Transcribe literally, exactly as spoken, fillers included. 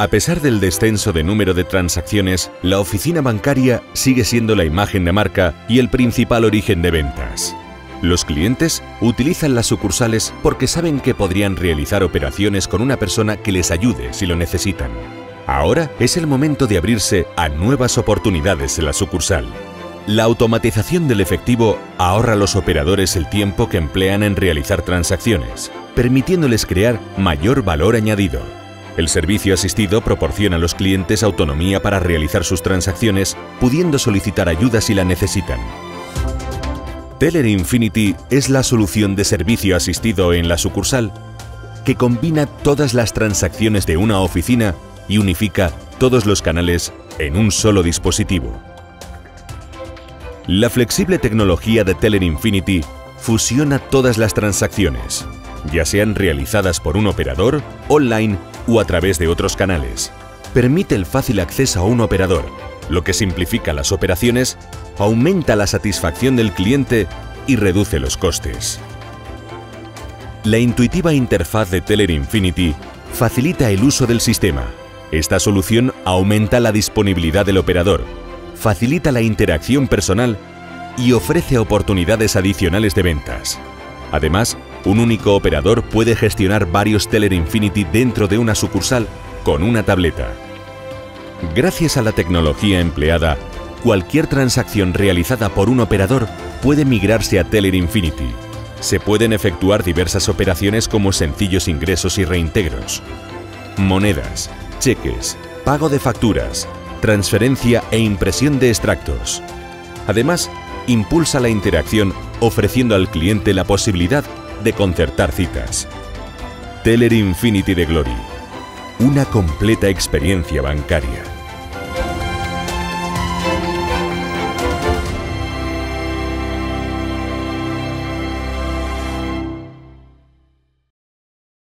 A pesar del descenso de número de transacciones, la oficina bancaria sigue siendo la imagen de marca y el principal origen de ventas. Los clientes utilizan las sucursales porque saben que podrían realizar operaciones con una persona que les ayude si lo necesitan. Ahora es el momento de abrirse a nuevas oportunidades en la sucursal. La automatización del efectivo ahorra a los operadores el tiempo que emplean en realizar transacciones, permitiéndoles crear mayor valor añadido. El servicio asistido proporciona a los clientes autonomía para realizar sus transacciones, pudiendo solicitar ayuda si la necesitan. Teller Infinity es la solución de servicio asistido en la sucursal que combina todas las transacciones de una oficina y unifica todos los canales en un solo dispositivo. La flexible tecnología de Teller Infinity fusiona todas las transacciones, ya sean realizadas por un operador, online o a través de otros canales. Permite el fácil acceso a un operador, lo que simplifica las operaciones, aumenta la satisfacción del cliente y reduce los costes. La intuitiva interfaz de Teller Infinity facilita el uso del sistema. Esta solución aumenta la disponibilidad del operador, facilita la interacción personal y ofrece oportunidades adicionales de ventas. Además, un único operador puede gestionar varios Teller Infinity dentro de una sucursal con una tableta. Gracias a la tecnología empleada, cualquier transacción realizada por un operador puede migrarse a Teller Infinity. Se pueden efectuar diversas operaciones como sencillos ingresos y reintegros, monedas, cheques, pago de facturas, transferencia e impresión de extractos. Además, impulsa la interacción ofreciendo al cliente la posibilidad de concertar citas. Teller Infinity de Glory. Una completa experiencia bancaria.